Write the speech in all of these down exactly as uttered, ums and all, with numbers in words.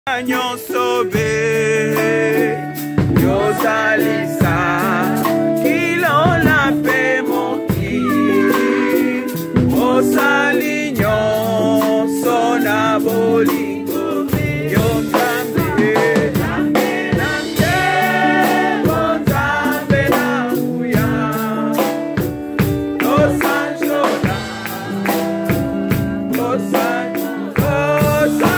nyonso be yosalisa kilona pe mokili osali nyonso na bolingo yo Nzambe Nzambe na nzembo Nzambe na nguya osanjola osanjola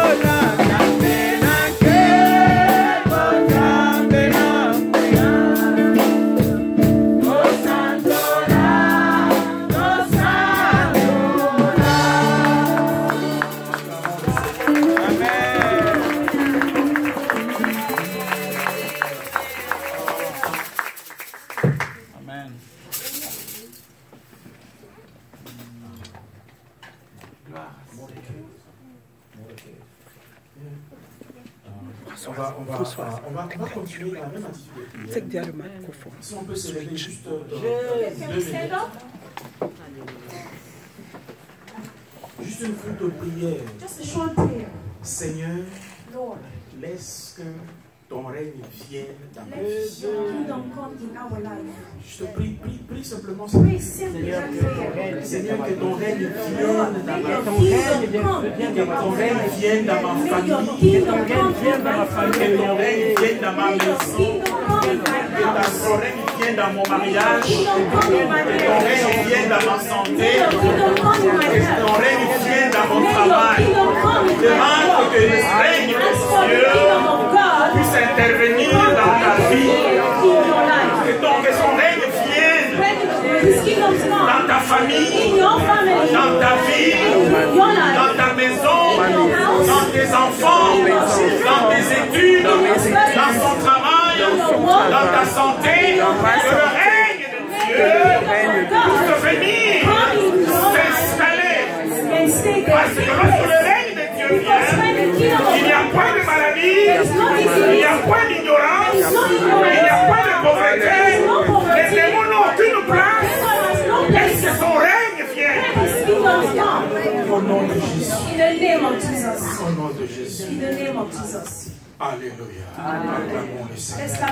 On va, on, va, on, va, on va continuer dans la même attitude de prière. Si on peut se lever juste euh, deux minutes. Juste une courte prière. Seigneur, laisse que ton règne vienne dans ma vie. Je te prie, prie, prie simplement. Seigneur, Seigneur, que ton règne vienne dans ma famille. Que ton règne vienne dans ma famille. Que ton règne vienne dans ma famille. Que ton règne vienne dans ma maison. Que ton règne vienne dans mon mariage. Que ton règne vienne dans ma santé. Que ton règne vienne dans mon travail. Demande que le règne de Dieu puisse intervenir dans ta vie. Que, ton, que son règne vienne dans ta famille, dans ta vie, dans ta maison, dans tes enfants, dans tes études, dans ton travail, dans ta santé. Que le règne de Dieu puisse venir s'installer. Parce que lorsque le règne de Dieu vient, il n'y a point de maladie, il n'y a point d'ignorance, il n'y a point de pauvreté. Les démons n'ont aucune place. Laisse que son règne vienne. Au nom de Jésus. Au nom de Jésus. Alléluia. Acclamons le Seigneur.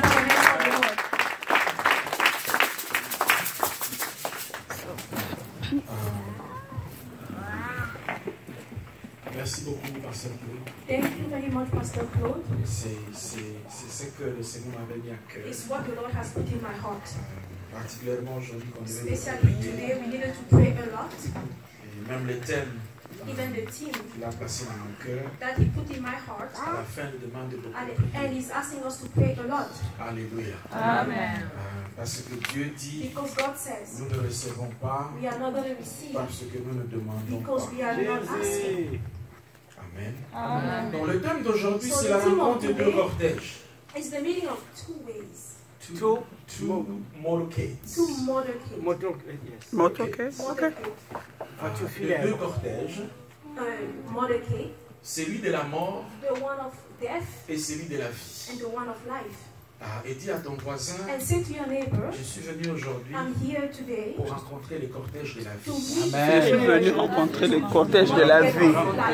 Merci beaucoup, Pasteur Claude. Thank you very much, Pastor Claude. C'est ce que le Seigneur m'avait mis à cœur. It's what the Lord has put in my heart. Euh, particulièrement aujourd'hui, qu'on devait Especially today, we needed to pray a lot. Et même les thèmes Even the team qu'il a placés dans mon cœur. that He put in my heart. À la fin, il demande de beaucoup And, prier. and He's asking us to pray a lot. Alléluia. Amen. Euh, parce que Dieu dit, Because God says, nous ne recevons pas we are not going to receive parce que nous ne demandons because we are not pas. asking. Amen. Amen. Donc le thème d'aujourd'hui, So c'est the la theme of rencontre de deux today cortèges. It's the meaning of two ways. Two, two motorcades. Two motorcades. Motorcade, Motorcade. Ah, les deux cortèges, Uh, motorcade. celui de la mort The one of death et celui de la vie. and the one of life. Ah, et dis à ton voisin, And say to your neighbor, je suis venu aujourd'hui I'm here today pour rencontrer les cortèges de la to vie. meet Je suis venu rencontrer le cortège de la vie.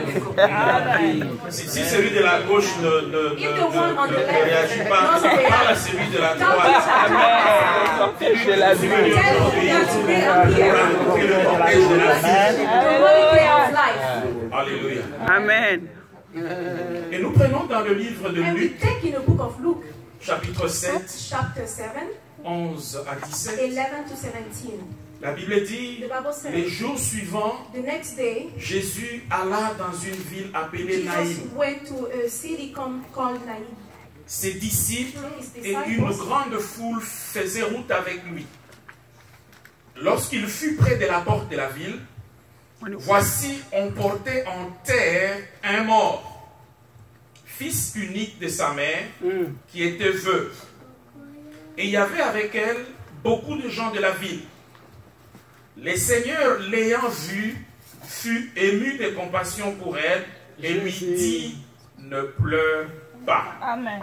Si, si celui de la gauche ne, ne, ne, If the one on ne, the ne left réagit pas, doesn't react, parle à celui de la Tell droite. Le cortège de la vie. Tell him that today I'm Pour here. rencontrer le cortège de la vie. The motorcade of life. Alléluia. Amen. Et nous prenons dans le livre de And we Luc, take in the book of Luke, chapitre sept, chapter seven, onze à dix-sept. eleven to seventeen. La Bible dit, The Bible says, les jours suivants, the next day, Jésus alla dans une ville appelée Jesus Naïm. went to a city com- called Naïm. Ses disciples His et une disciples grande foule faisaient route avec lui. Lorsqu'il fut près de la porte de la ville, voici, on portait en terre un mort, fils unique de sa mère, qui était veuve. Et il y avait avec elle beaucoup de gens de la ville. Le Seigneur, l'ayant vue, fut ému de compassion pour elle et lui dit, ne pleure pas. Amen.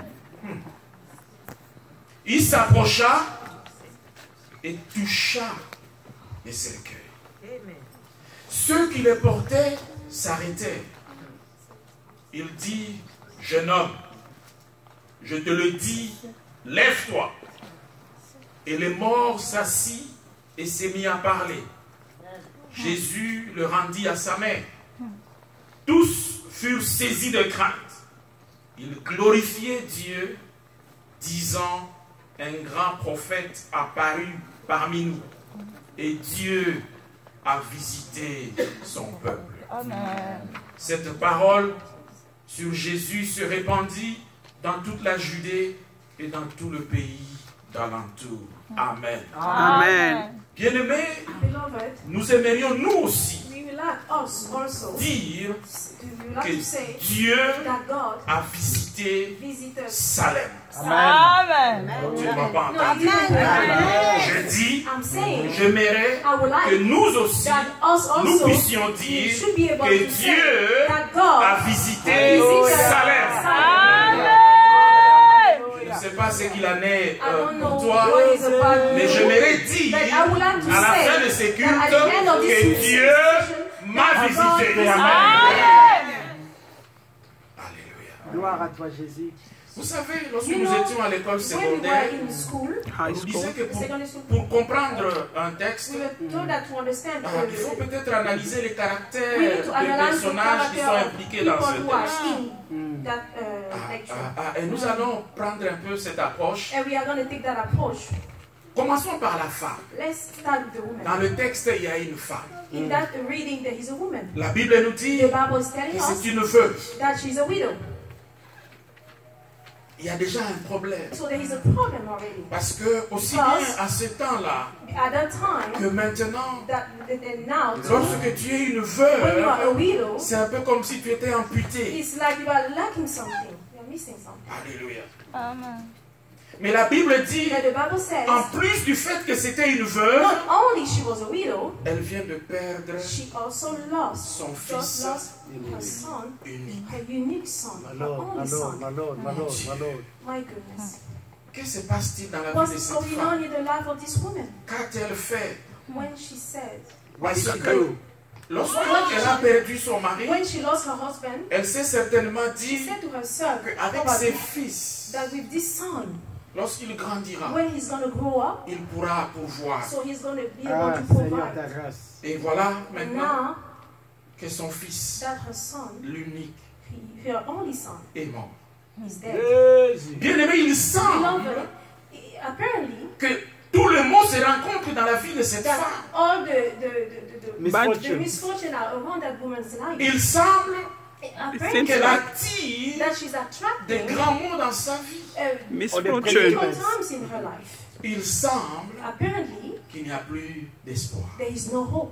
Il s'approcha et toucha les cercueils. Ceux qui les portaient s'arrêtèrent. Il dit jeune homme, je te le dis, lève-toi. Et le mort s'assit et s'est mis à parler. Jésus le rendit à sa mère. Tous furent saisis de crainte. Ils glorifiaient Dieu, disant, un grand prophète apparut parmi nous. Et Dieu a visité son peuple. Amen. Cette parole sur Jésus se répandit dans toute la Judée et dans tout le pays d'alentour. Amen. Amen. Bien-aimés, Beloved, nous aimerions nous aussi we will like us also dire we would like que to say Dieu that God a visité visited. Salem. Amen. Tu ne m'as pas No, entendu. you didn't hear Je dis, I'm saying j'aimerais I would que like nous aussi, that us nous also puissions we dire should be able que to say Dieu that God a visité visited Salem. Amen. Je ne sais pas ce qu'il en est I euh, don't know pour toi, what is about mais you, j'aimerais dire but I would like to à la say fin de ces cultes that at the end of this que Dieu session, m'a visité. Amen. Alléluia. Gloire à toi, Jésus. Vous savez, lorsque You nous know, étions à l'école when we secondaire, were in school, on High nous school. disait que pour, secondary school, pour comprendre un texte, we were told that to understand ah, il faut uh, peut-être analyser les caractères we need to des analyze the personnages qui sont character of impliqués dans people ce who are texte. in that Ah, uh, lecture. ah, ah, et nous allons prendre un peu cette approche. And we are going to take that approach. Commençons par la femme. Let's start with the Dans woman. le texte, il y a une femme. In that reading, there is a woman. La Bible nous dit The Bible is que telling us c'est une veuve. that she's a widow. Il y a déjà un problème. So there is a problem already. Parce que aussi bien à ce temps-là At that time, que maintenant, that and now, too, lorsque tu es une when you are a veuve, widow, c'est un peu comme si tu étais amputé. it's like you are lacking something. You're missing something. Alléluia. Amen. Mais la Bible dit, And the Bible says, en plus du fait que c'était une veuve, not only she was a widow, elle vient de perdre she also lost, son just fils lost her son, unique. her unique son, My her Lord, my only Lord, son. my Lord, my Lord, my Lord. My goodness. Que se passe-t-il dans la vie What's de cette going on femme? in the life of this woman? Qu'a-t-elle fait? When she said, Parce What did que you do? lorsqu'elle a perdu son mari, when she lost her husband, elle s'est certainement she dit said to herself, qu'avec probably, ses fils, that with this son, lorsqu'il grandira, when he's going to grow up, il pourra pourvoir. so he's going to be able Ah, to Seigneur, ta provide. grâce. Et voilà And maintenant now que son fils, that her son, l'unique, he- her only son, est mort. is dead. Jésus. Bien aimé, il semble Beloved, apparently, que tout le monde se rencontre dans la vie de cette that femme. all the, the, the, the, the, the Misfortune. misfortune are around that woman's life. Il semble Apparently, qu'elle attire that she's des attracting grands mots dans sa vie. uh, Misfortune. difficult times in her life. Il semble Apparently, qu'il n'y a plus d'espoir. there is no hope.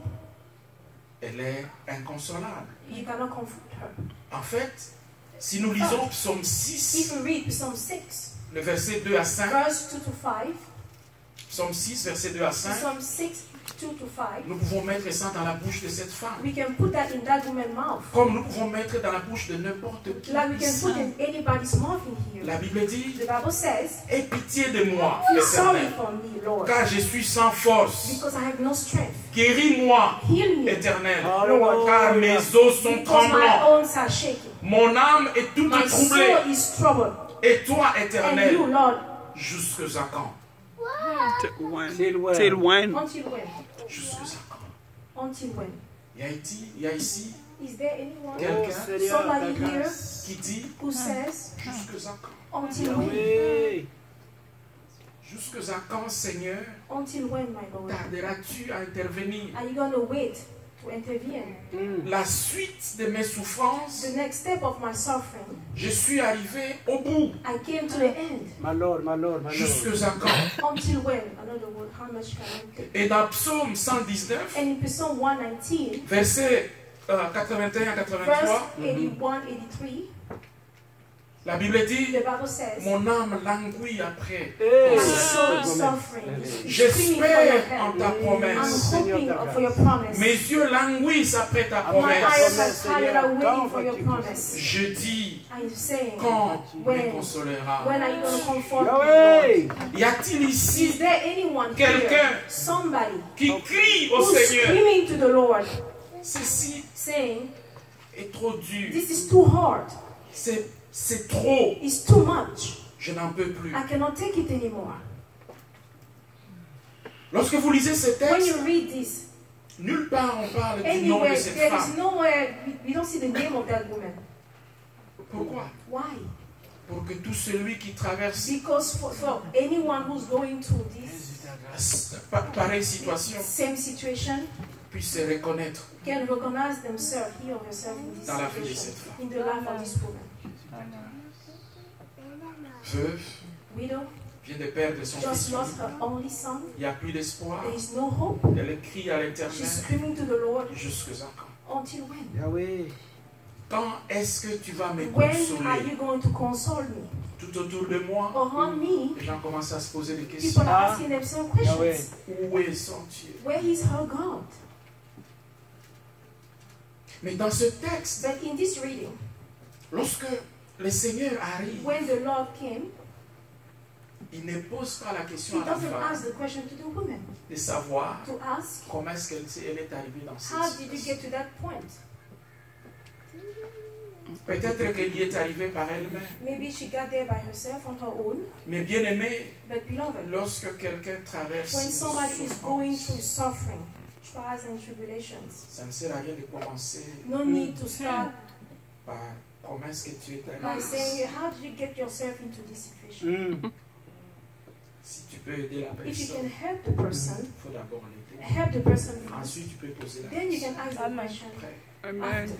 Elle est inconsolable. You cannot comfort her. En fait, si nous lisons Psaume If six, you read Psalm six, le verset deux à cinq, verse two to five, Psaume six, verset deux à cinq, Psalm six, two to five, nous pouvons mettre ça dans la bouche de cette femme. we can put that in that woman's mouth. Comme nous pouvons mettre dans la bouche de n'importe qui. Like we can put in anybody's mouth in here. La Bible dit, The Bible says, aie pitié de moi, feel sorry Éternel, for me, Lord, car je suis sans force. because I have no strength. Guéris-moi, Heal me, Éternel, Hallelujah. car mes os sont because my tremblants. bones are shaking. Mon âme est toute My troublée. soul is troubled. Et toi, And Éternel, you, Lord, jusque à quand? Till when? Till when? Till when? until when? Jusque à quand? Until when? Il y a ici, il y a ici Is there anyone Oh, quelqu'un Seigneur, ta Somebody here grâce. qui dit who says, jusque à quand? until when? Yahweh. Jusque à quand, Seigneur, Until when, my Lord? tarderas-tu à intervenir? Are you going to wait to intervene? Mm. La suite de mes souffrances, The next step of my suffering, je suis arrivé au bout. I came to the end. My Lord, my Lord, my Lord. Jusque à quand? Until when? Another word, how much can I take? Et dans Psaume cent dix-neuf, And in Psalm one nineteen, versets euh, quatre-vingt-un à verse quatre-vingt-trois, eighty-one, eighty-three, la Bible dit, the Bible says, mon âme languit après. Hey. my soul is suffering. It's screaming for your J'espère en help. ta I'm promesse. hoping for your promise. Mes yeux languissent après ta My promesse. eyes are tired of waiting for your promise. Je dis, I'm saying, quand tu me when, consoleras? when are you going to comfort me, Yahweh. Lord? Y a-t-il Is ici there anyone Quelqu'un here, somebody, qui crie au who's Seigneur? screaming to the Lord, Ceci saying, est trop dur. this is too hard. C'est c'est trop, It's too much. je n'en peux plus. I cannot take it anymore. Lorsque vous lisez ce When texte, you read this, nulle part on parle du nom anywhere, de cette there femme. is nowhere, we, we don't see the name of that woman. Pourquoi? Why? Pour que tout celui qui traverse Because for, for anyone who's going through this pa- pareille situation same situation puisse se reconnaître. can recognize themselves, he or herself in this Dans la vie de situation, cette femme. in the life of this woman. Veuve, Widow vient de perdre son just fils. lost her only son. Il n'y a plus d'espoir. There is no hope. Elle crie à She's l'Éternel. screaming to the Lord. Jusque quand? Until when? Yahweh. Quand est-ce que tu vas me When are consoler? you going to console me? Tout autour de moi, Around me, les gens commencent à se poser des people questions. are asking themselves questions. Où est son Dieu? Where is her God? Mais dans ce texte, But in this reading, lorsque le Seigneur arrive, when the Lord came, il ne pose pas la he question à la doesn't femme ask the question to the woman de savoir to ask, comment est-ce qu'elle s'est- elle est arrivée dans cette how did you situation. get to that point? Peut-être qu'elle y est arrivée par elle-même. Maybe she got there by herself on her own. Mais bien aimé, But beloved, lorsque quelqu'un traverse when une somebody is going souffrance, through suffering, trials and tribulations, ça ne sert à rien de commencer no need to start par comment est-ce que tu es by arrivé. saying, how did you get yourself into this situation? Mm. Si tu peux aider la If you can personne, help the person, il faut d'abord l'aider. help the person first. Ensuite, tu peux poser la Then you question. can ask the Amen. question Après. Amen. after.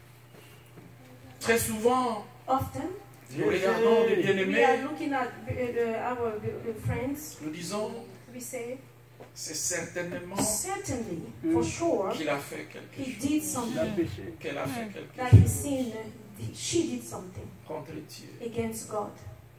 Très souvent, Often, nous regardons les we bien-aimés, are looking at uh, the, our the, the friends, nous disons, we say, c'est certainement certainly, for sure, qu'il a fait quelque he chose, did Il a something, péché. qu'elle a fait quelque that he chose sinned, she did something contre Dieu. against God.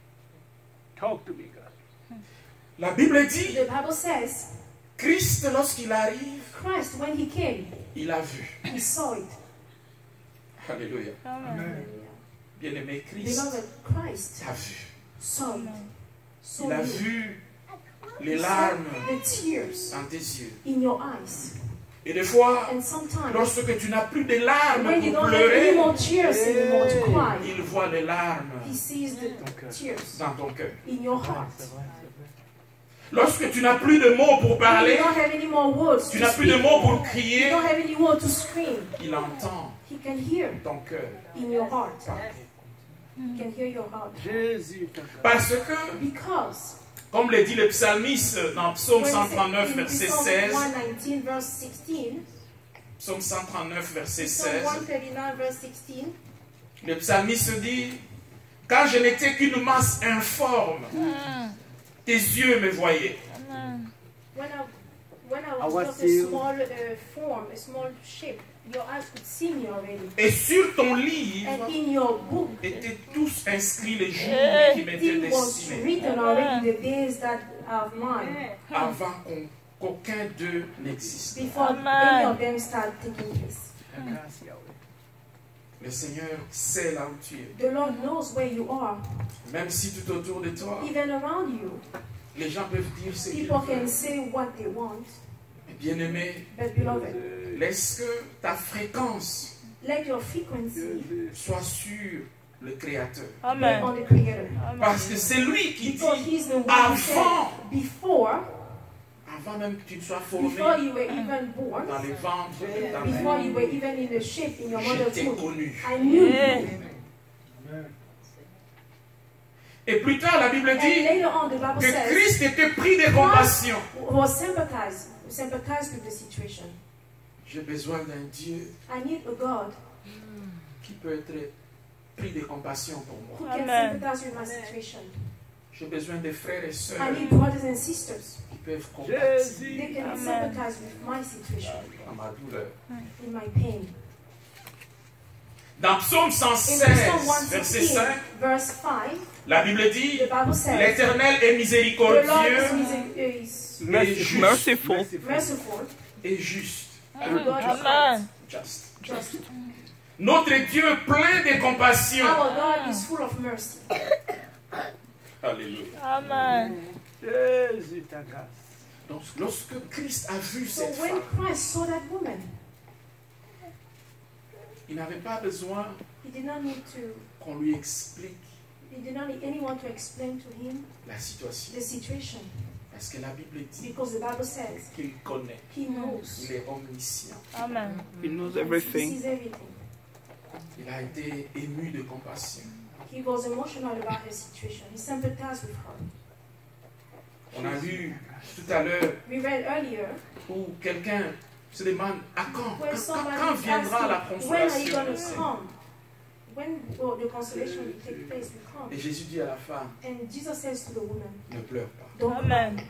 Talk to me, God. La Bible dit, The Bible says, Christ, lorsqu'il arrive, Christ, when he came, il a vu. he saw it. Alléluia. Amen. Bien-aimé, Christ Beloved, Christ a vu. saw it. Saw Il a you. vu les He saw larmes the tears dans tes yeux. in your eyes. Et des fois, And sometimes, lorsque tu n'as plus de larmes when you pour don't have any pleurer, more tears anymore to cry, il voit les larmes he sees the cœur. tears dans ton cœur. in your heart. C'est vrai, c'est vrai. Lorsque tu n'as plus de mots pour When you parler, don't have any more words tu to n'as plus de speak, mots pour you crier, don't have any word to scream, il entend he can hear ton cœur in your heart. parler. He can hear your heart. Jésus, ta grâce. Parce que, Because, comme le dit le psalmiste dans Psaume when cent it trente-neuf, says in verset Psalm seize, one nineteen, verse sixteen, Psaume cent trente-neuf, verset Psalm seize, one thirty-nine, verse sixteen, le psalmiste dit, quand je n'étais qu'une masse informe, tes yeux me voyaient. Amen. when I, when I I was was just a still- small uh, form, a small shape, your eyes could see me already. Et sur ton livre And in your book, étaient tous inscrits les jours qui m'étaient it was destinés, written already the days that are mine, avant qu'on- qu'aucun d'eux n'existe. before Amen. any of them start taking place. Ta grâce, Yahweh. Le Seigneur sait là où tu es. The Lord knows where you are, Même si tout autour de toi, even around you. les gens peuvent dire ce qu'ils People can veulent. say what they want, Mais bien-aimé, but beloved, laisse que ta fréquence let your frequency Jésus. soit sur le Créateur. be Amen. on the Creator. Parce que c'est lui qui Because dit, He's the one who said, avant, before, avant même que tu ne sois formé before you were even born, dans les ventres de ta before you mère, were even in the shape in your je mother's t'ai womb, connu. I knew Yeah. you. Et plus tard, la Bible And dit later on, the Bible que says, Christ était pris de compassion. was sympathized, sympathized with the situation. J'ai besoin d'un Dieu I need a God qui peut être pris de compassion pour who moi. can Amen. sympathize with my situation. J'ai besoin de frères et sœurs I need brothers and sisters. qui peuvent compatir Jésus. They can Amen. sympathize with my situation, dans ma douleur. in my pain. Dans Psaume In Psalm cent one seize, verset sixteen, cinq, verse five, la Bible dit, the Bible says, l'Éternel est the Lord is, miséricordieux miser- is et juste. Merciful. merciful, Et juste. and God is Amen. Just. just. Notre Dieu est plein de compassion. Our God is full of mercy. Alléluia. Amen. Jésus, ta grâce. Donc, lorsque Christ a vu So cette when femme, Christ saw that woman, il n'avait pas besoin he did not need to qu'on qu'on lui explique He did not need anyone to explain to him la situation. the situation. Parce que la Bible dit Because the Bible says qu'il connaît. he knows. Il est omniscient. Amen. He knows He everything. sees everything. Il a été ému de compassion. He was emotional about her situation. He sympathized with her. On a lu tout à l'heure We read earlier où quelqu'un se demande à quand, where quand, somebody quand viendra la asking, when are you consolation going du to Seigneur? come? When will the consolation will take place will come? Et Jésus dit à la femme, And Jesus says to the woman, ne pleure pas. don't Amen. cry.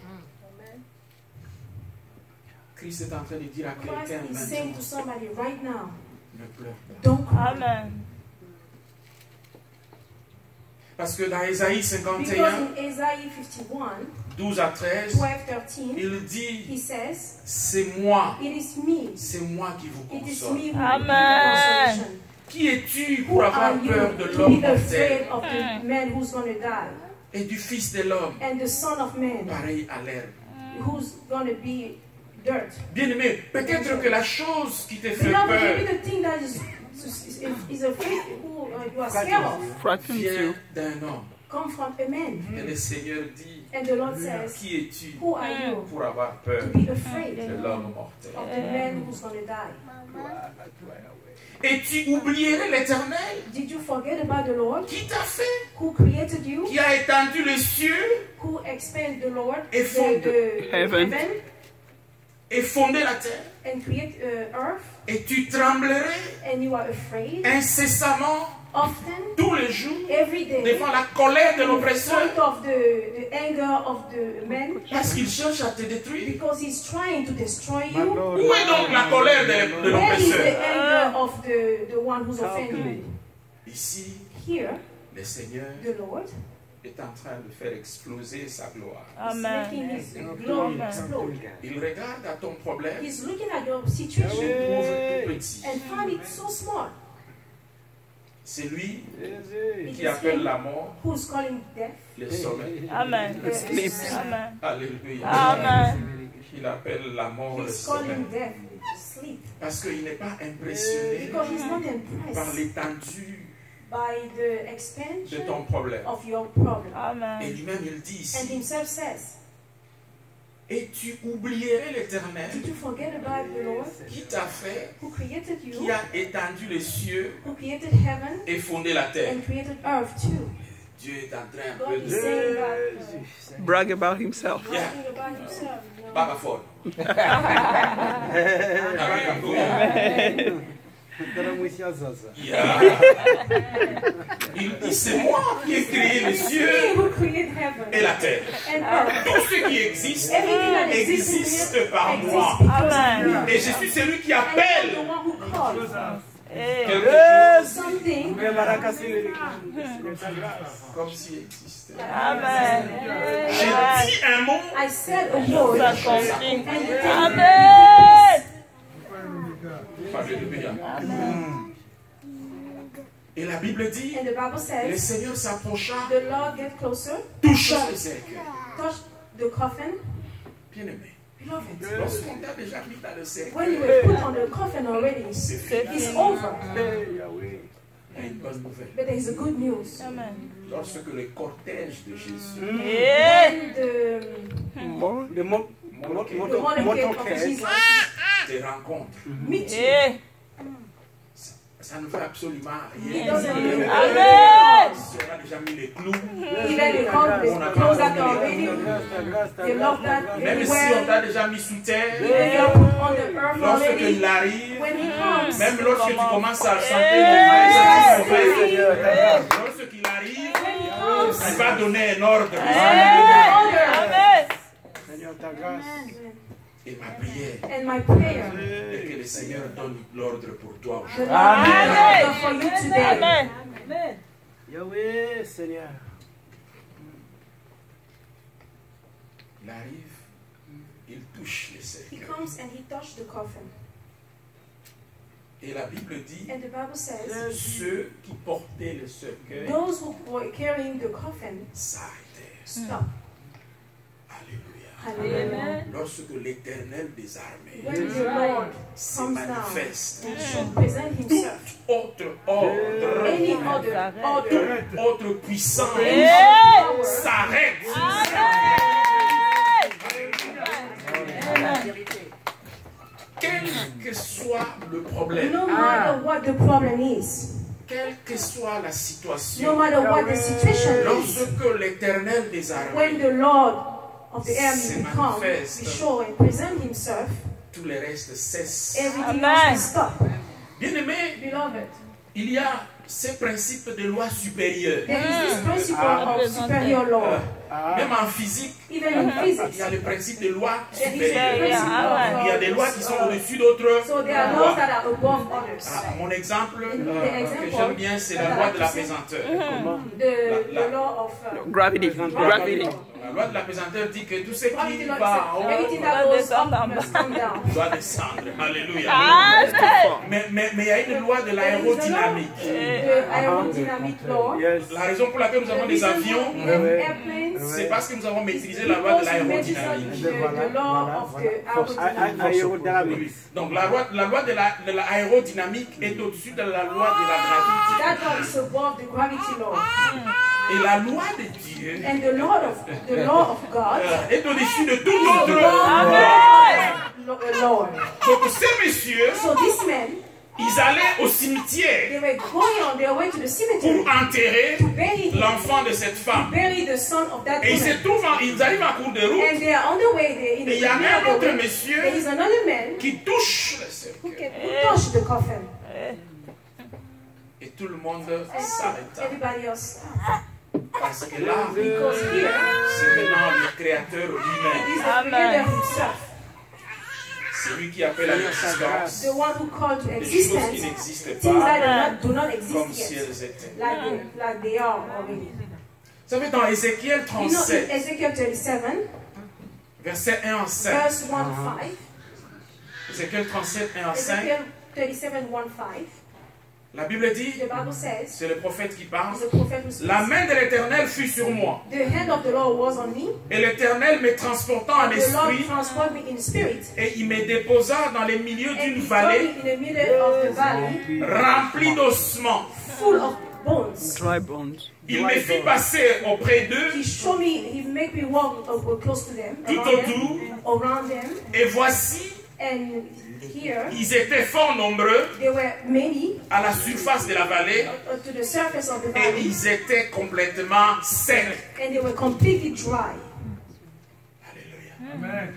Christ est en train de dire à Christ quelqu'un is saying to maintenant, somebody right now, ne pleure pas. don't cry. Amen. Parce que dans Ésaïe Because cinquante et un, in Isaiah fifty-one, douze à treize, twelve, thirteen, il dit, he says, c'est moi, it is me. c'est moi qui vous It is console. me who Amen. gives consolation. Qui es-tu Who pour are avoir peur you de to l'homme be mortel afraid of the man who's going to die et du fils de l'homme, and the son of man pareil à l'herbe? who's going to be dirt? Bien-aimé, peut-être que la chose qui te fait Beloved, peur maybe the thing that is, is, is afraid who uh, you are scared of Frightens vient you. d'un homme. come from a man. Et le Seigneur dit, And the Lord says, qui es-tu who are you pour avoir peur to be afraid de l'homme mortel? of the man who's going to die? Et tu oublierais l'Éternel Did you forget about the Lord qui t'a fait, who created you, qui a étendu les cieux who expanded the Lord, Et the, fonde the heaven. heaven, et fondé la terre? and create uh, earth, Et tu tremblerais and you are afraid incessamment often, tous les jours every day, devant la colère de in l'oppresseur front of the, the anger of the man, parce qu'il cherche à te détruire. because he's trying to destroy My you. Lord, Où est donc la colère de, de Where is the l'oppresseur? anger of the, the one who's offended? Ici, Here, le Seigneur the Lord est en train de faire exploser sa gloire. is Amen. making his glory Amen. explode. Il regarde à ton problème, He's looking at your il situation le trouve tout petit. and find it so small. C'est lui It qui is appelle him la mort who's calling death. le sommeil. Amen. the Sleep. sleep. Amen. Alléluia. Amen. Il appelle la mort le He's sommeil. calling death sleep. Parce qu'il n'est pas impressionné Because he's not par impressed l'étendue by the de expansion ton problème. of your problem. Et Amen. lui-même, il dit And ici, himself says, et tu oublierais l'Éternel did you forget about the Lord qui t'a fait, who created qui you, a étendu les cieux who created heaven et fondé la terre. and created earth too? Dieu est en train un peu God is de... saying that, Brag about himself. uh, Yeah. talking about himself. You know? Pas fort. Yeah. Il dit, c'est moi qui ai créé les It's cieux me who created heaven et la terre. and earth. Tout ce qui existe Everything that exists in existe here par exists moi. because of Amen. me. Et je suis celui qui And I'm the appelle one who calls Hey. quelque chose something comme s'il existait. Amen. J'ai dit un mot, I said a word S'accomplit. and it Amen. Alléluia. Et la Bible dit, And the Bible le says, Seigneur s'approcha, the Lord get closer, toucha le cercueil. touched the coffin. Bien-aimé, Beloved, lorsqu'on t'a déjà mis dans le cercueil, when you were put on the coffin already, c'est fini. it's over. Il y a une bonne nouvelle. But there is a good news. Amen. Lorsque le cortège de Jésus, Hey. When the, More. Le mo- mon mo- the moto- motorcade of motorcade. Jesus te rencontre, meet you, Hey. ça ne fait absolument it rien. doesn't mean Amen. On a déjà mis les clous. even the clothes, the clothes that are already, they love that Même si on everywhere. t'a déjà mis sous terre, Even you're put on the earth lorsque already. il arrive, When he comes, même lorsque tu commences à chanter Yes. les mauvaises, lorsqu'il arrive, when he comes, il va donner un ordre. Hey. order. Amen. Seigneur, ta grâce. Et ma prière And my prayer, est que le Seigneur donne l'ordre pour toi the aujourd'hui. Lord Amen. has order for you today. Amen. Yahweh, Seigneur. Il arrive, il touche les He cercueils. comes and he touched the coffin. Et la Bible dit, And the Bible says, ceux qui portaient le cercueil those who were carrying the coffin s'arrêtèrent. stopped. Alléluia. Hallelujah. Lorsque l'Éternel des armées When the Lord se comes down manifeste, and should present himself, autre ordre, any other order, autre puissance Hey! s'arrête. Quel que soit le problème, no matter what the problem is, quelle que soit la no situation, matter what the situation is, lorsque l'Éternel des when armées, the Lord of the Se army comes, manifeste. be show and present himself, tout le reste cesse. everything Amen. else will stop. Bien-aimé, Beloved, il y a ces principes de loi supérieure. there is this principle of superior law. Même en physique, Even in il y physics, a le principe de loi there is supérieure. a principle of Il y a des lois qui sont au-dessus d'autres So there are laws lois. that are above others. Ah, mon exemple The euh, example que j'aime bien, c'est la loi de la pesanteur. The, the law of uh, Gravity. Gravity. La loi de la pesanteur dit que tout ce gravity qui law va en says haut everything that goes up must come down. doit descendre. Alléluia. Amen. Mais mais- mais il y a une loi de l'aérodynamique. The aerodynamic law. Yes. La raison pour laquelle nous avons The des reason avions, we have airplanes, c'est parce que nous avons maîtrisé la loi de because we made l'aérodynamique. the, the law of the aerodynamic. Aérodynamique. Donc la loi, la loi de la- de l'aérodynamique est au-dessus de la loi de la gravité. That law is above the gravity law. Et la loi de Dieu And the law of the law of God euh, est au-dessus de tout is autre. above the law. Donc ces messieurs, So these men, ils allaient au cimetière they were going on their way to the cemetery pour enterrer to bury him, l'enfant de cette femme. bury the son of that Et ils se woman. trouvent, en- ils arrivent en cours de route. And they are on the way there in Et il the y a middle un of the autre way. monsieur There is another man qui touche le who cercueil. can who touch the coffin. Et tout le monde And so s'arrêta. everybody else stopped. Parce que là, Because here, c'est maintenant le Créateur lui-même. it is the Amen. Creator himself, C'est lui qui appelle à l'existence the one who called to des choses qui existence n'existent things that pas do not, do not comme exist si yet, elles étaient. like they, like they are already. Vous savez, dans Ézéchiel You know, in trente-sept, Ezekiel thirty-seven, verset un à cinq, verse one to five, Ézéchiel trente-sept, un à cinq, Ezekiel thirty-seven, one five, la Bible dit, the Bible says, c'est le prophète qui parle, is a prophet who speaks, la main de l'Éternel fut sur moi, the hand of the Lord was on me, et l'Éternel me transportant en and the Lord esprit, transported me in spirit, et il me déposa dans les milieux and d'une he took vallée me in the middle of the valley, remplie d'ossements. full of bones. Dry bones. Il me fit passer auprès d'eux, He showed me, he made me walk uh, close to them, tout around autour, them, around them, et voici, and here ils étaient fort nombreux there were many à la surface de la vallée, uh, to the surface of the et valley, ils étaient complètement secs. and they were completely dry. Alléluia. Amen.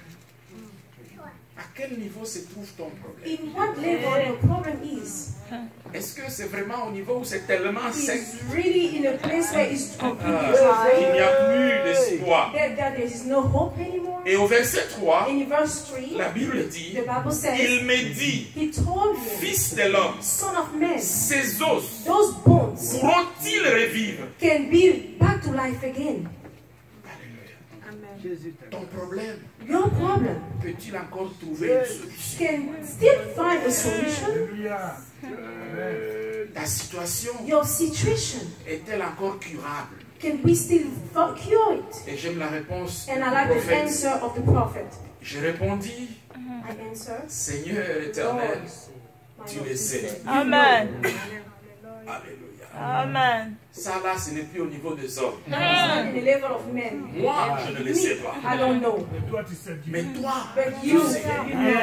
À quel niveau se trouve ton problème? In what level your problem is, Est-ce que c'est vraiment au niveau où c'est tellement sec is really in a place where it's completely euh, qu'il n'y dry, a plus d'espoir? that, that there is no hope anymore. Et au verset trois, In verse three, la Bible dit, the Bible says, il me dit, he told me, fils de l'homme, son of man, ces os those bones pourront-ils revivre? can be back to life again. Alléluia. Jésus. Ton problème, Your problem peut-il encore trouver une solution? can still find a solution. Alléluia. Amen. Ta situation Your situation, est-elle encore curable? can we still fu- cure it? Et j'aime la réponse And I du like the prophète. answer of the prophet. Je répondis, I answer, Seigneur éternel, my tu Lord, le he sais. said, Amen. Alléluia. Amen. Ça là, ce n'est plus au niveau des hommes. It's not in the level of men. Moi, je ne le sais pas. I don't know. Toi, tu sais Dieu. Mais toi, But tu you, sais.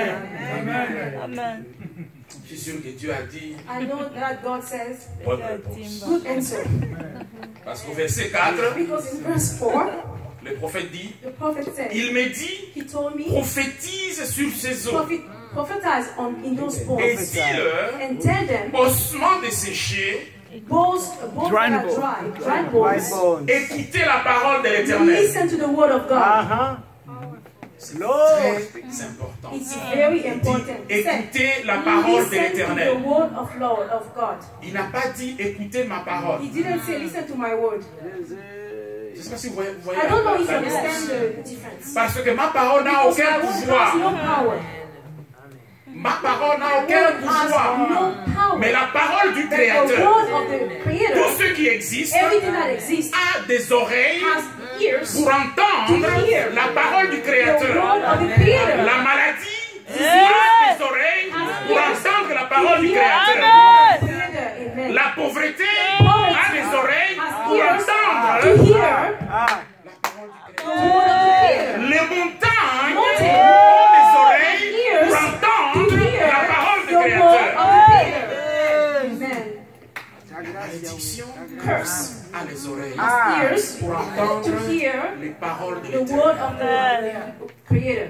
Amen. Amen. Je suis sûr que Dieu a dit I know that God says, bonne réponse. good answer. Parce qu'au verset quatre, Because in verse four, le prophète dit, the prophet said, il me dit, he told me, prophétise sur ces eaux prophet, prophetize on in those et bones dis-leur, and tell them, ossements desséchés, bones, bones Dry that are bones. dry, dry My bones, bones. écoutez la parole de l'Éternel. listen to the word of God. Ah, C'est Lord. très important. It's very Il important. dit, He said, écoutez la parole de listen to the l'Éternel. word of Lord of God. Il n'a pas dit, écoutez ma parole. He didn't say, listen to my word. Je ne sais pas si vous voyez, vous voyez I don't know la, if you la understand nuance. the difference. Parce que ma parole n'a Because aucun my word has pouvoir. no power. Ma parole n'a aucun pouvoir. no Mais power. la parole du The Créateur, word of the tout Creator, ce qui existe, everything that exists, a des oreilles has ears. pour entendre la parole du The Créateur. word of the Creator. La maladie a des oreilles pour entendre la parole du Créateur. Creator, amen. La pauvreté a des oreilles Has pour ears to entendre hear la parole du the Créateur. word of the Creator. Les montagnes Mountains ont des oreilles ears pour to entendre hear la parole the du word Créateur. of the Creator. Amen. La malédiction Curse a les oreilles has ears pour entendre to hear les paroles de the word l'Éternel. of the Creator.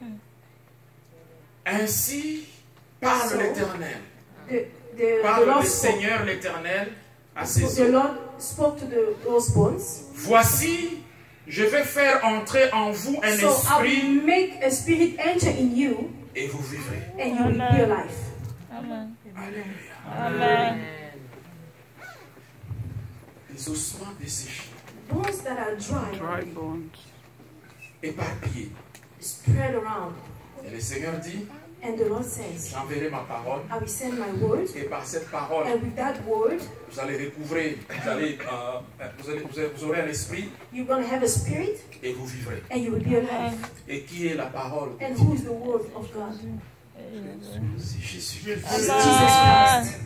Ainsi parle So, l'Éternel. The, the, the Parle Lord le spoke. Seigneur l'Éternel à ses The eaux. Lord spoke to the, those bones. Voici, je vais faire entrer en vous un So I esprit will make a spirit enter in you, et vous vivrez. and you will be alive. Amen. Alléluia. Amen. Les ossements desséchés, Bones that are dry, Dry bones. éparpillés. spread around. Et le Seigneur dit, And the Lord says, j'enverrai ma parole. I will send my word, Et par cette parole, and with that word, vous allez recouvrer, vous, allez, euh, vous, allez, vous, allez- vous aurez un esprit you're going to have a spirit, et vous vivrez. and you will be alive. Et qui est la parole de And Dieu? who is the word of God? C'est Jésus. It's Jesus Christ.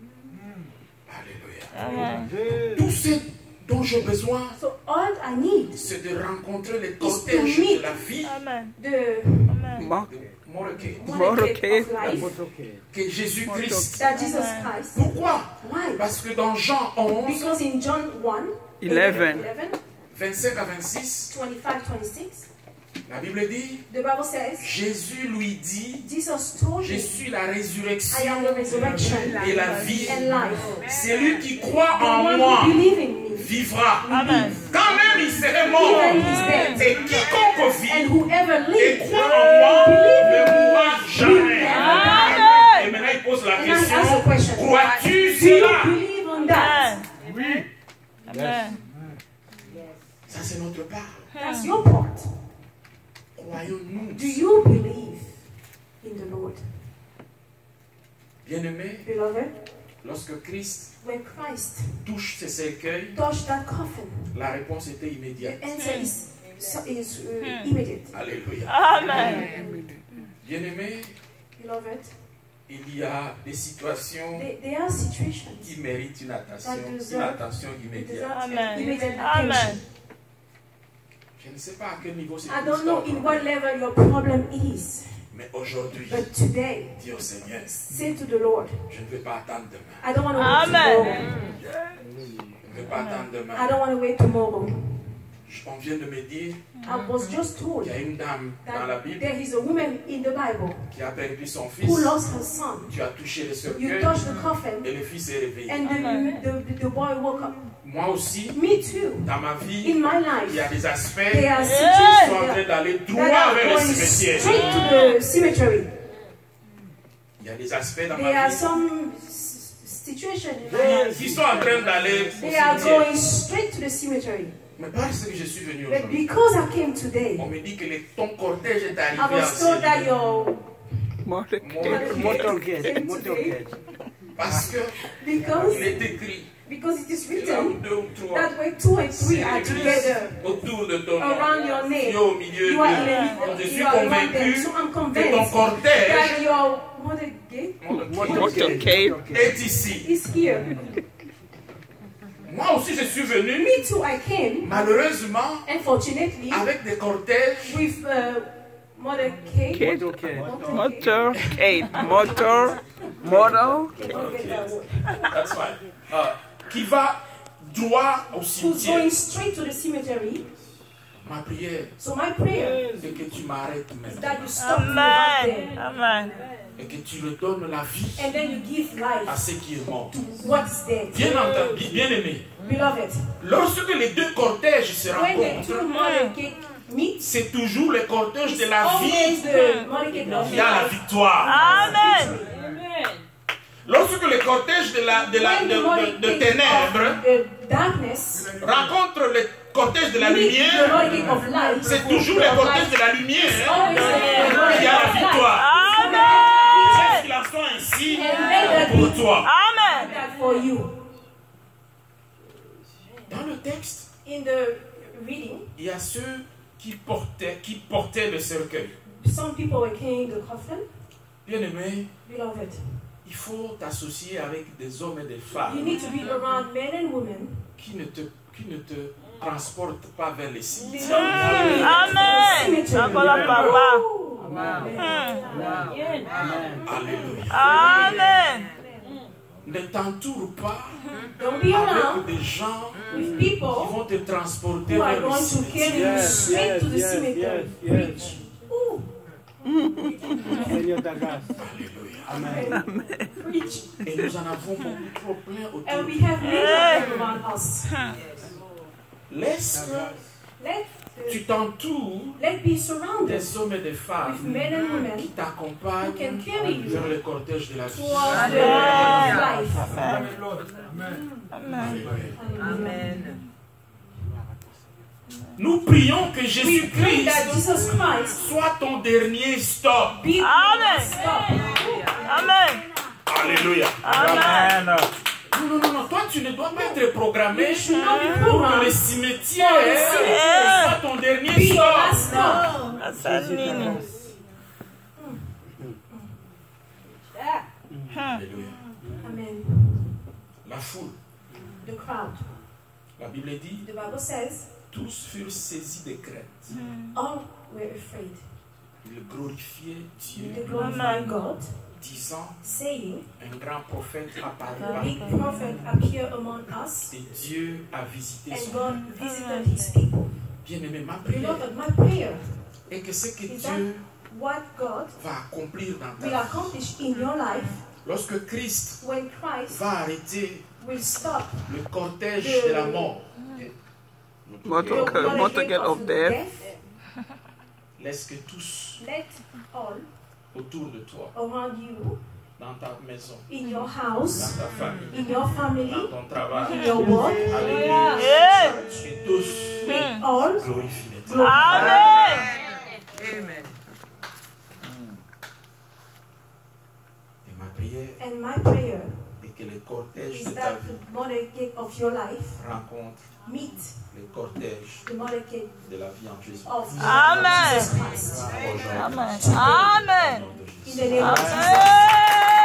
Alléluia. Amen. Tout ce dont j'ai besoin, So all I need, c'est de rencontrer les to cortèges meet de la vie Amen. the Amen. Mark. de Mordecai, molecule of life, que Jésus-Christ. that Jesus Christ. Pourquoi? Why? Parce que dans Jean onze, Because in John one, Eleven. vingt-cinq à vingt-six, twenty-five, twenty-six, la Bible dit, the Bible says, Jésus lui dit, Jesus told je me, suis la I résurrection am the resurrection et la vie. and life. Celui qui croit The en one moi who believes in me, vivra. Amen. Quand même il serait mort. even he's dead. Et quiconque And vit whoever et lives, croit en moi ne mourra jamais. Amen. Et maintenant il pose la and I ask a question, question, crois-tu do you cela? believe on that? Amen. Amen. Ça c'est notre part. That's your part. Croyons-nous. Do you believe in the Lord? Bien-aimés, Beloved, lorsque Christ when Christ touche ses cercueils, touched that coffin, la réponse était the immédiate. answer is, so- is uh, immediate. Alléluia. Amen. Bien-aimés, Beloved, il y a des situations there, there are situations qui méritent une attention, that une deserve, attention that immédiate. deserve Amen. immediate Amen. attention. Je ne sais pas à quel niveau c'est I don't know in what level your problem is, mais aujourd'hui, but today, dis au Seigneur, say to the Lord, je ne vais pas attendre demain. I don't want to wait Amen. tomorrow. Je ne vais pas attendre I demain. don't want to wait tomorrow. On vient de me dire I was just told qu'il y a une dame dans la that Bible there is a woman in the Bible qui a perdu son who fils. lost her son. Tu as touché le You cercueil touched the coffin, et le fils est réveillé. and the, the, the boy woke up. Moi aussi, Me too. dans ma vie, In my il y a life, des aspects there are qui sont en train situations d'aller that droit are vers le going cimetière. straight to the cemetery. Il y a des aspects dans There ma are vie some s- situations in my life. qui sont en train d'aller au They are cimetière. going straight to the cemetery. Mais parce que je suis venu But aujourd'hui, because I came today, on me dit que le- ton cortège est I arrivé en was told that Syrie. your Motorcade. came today Parce que because il est écrit, because it is là où written deux ou trois, that way two and three c'est are l'église together autour de ton around nom. your Tu name. es au milieu You are in d'eux. the Je suis you are around them. convaincu So I'm que ton convinced cortège that your mother gate Motorcade. est ici. is here. Moi aussi, je suis venu, Me too, I came, malheureusement, unfortunately, avec des cortèges with uh, Mother Kate. Kate. Mother Motorcade. Motor. Motor. Kate. Don't get that word. that's fine, euh, qui va droit au Who's cimetière. going straight to the cemetery. Ma prière, So my prayer c'est que tu m'arrêtes is maintenant that you stop me right Amen. there, Amen. et que tu redonnes la vie and then you give life à ceux qui est mort. to what is dead. Bien entendu, bien aimé, Beloved, lorsque les deux cortèges se when the rencontrent, two Mother Cake meet, c'est toujours le cortège de la always vie the Mother Cake of qui a la life. victoire. Amen. Lorsque le cortège de, la, de, la, When de, the Mother de- de Cake ténèbres of the darkness rencontre le cortège de la meet the lumière, Mother Cake of light, c'est toujours le cortège de la lumière always the Mother qui a la Cake of light. victoire. Amen. aussi And let that pour be toi. Amen. that for you. Dans le texte, In the reading, il y a ceux qui portaient, qui portaient le cercueil. some people were carrying the coffin. Bien-aimé, Beloved, il faut t'associer avec des hommes et des you femmes need to be around men and women. qui ne te, qui ne te transportent pas vers les They cimetières. don't carry you to the Amen. cemetery. Encore la papa. Ooh. Alléluia. Amen. Ne t'entoure pas Don't be avec around des gens with qui people vont te transporter who are vers le going to cimetière. carry you straight to the cemetery. Preach. Ooh. Seigneur ta grâce. Alléluia. Amen. Preach. Et nous en avons beaucoup trop plein autour. And we have many of them around us. Laisse Let, que tu uh, t'entoures let be surrounded des hommes et des with femmes men and qui women t'accompagnent who can carry you vers le cortège de la vie. towards the life. Amen. Amen. Nous prions que We pray Jésus-Christ that Jesus Christ soit ton dernier stop. be the Amen. stop. Amen. Alléluia. Amen. Non, non, non, non, toi tu ne dois pas être programmé You should not be pour que le programmed cimetière For the cemetery. soit ton dernier be your last stop. stop. That's Nini. Alléluia. Amen. La foule, The crowd. la Bible dit, The Bible says tous furent saisis de crainte. all were afraid. Ils glorifiaient Dieu, They glorified God, disant, saying, un grand prophète a apparaît big parmi nous, prophet appeared among us, et Dieu a visité and son God peuple. visited his people. Bien-aimé, ma prière Beloved, my prayer est que ce que is that Dieu what God va accomplir dans will ta vie, accomplish in your life lorsque Christ when Christ va arrêter will stop le cortège de la mort, the Motorcade, motorcade motorcade of death. laisse que tous Let all autour de toi, around you, dans ta maison, in your dans house, ta famille, in your family, dans ton travail, in your work, à l'église, Yeah. et tous may all glorifient Dieu. glorify. Amen. Et ma prière And my prayer est que le cortège is de ta that vie the motorcade of your life rencontre meet le cortège the motorcade de la vie en Jésus. of Amen. Jesus Christ. Aujourd'hui, Amen. au Amen. nom de Jésus. In the name of Jesus. Amen.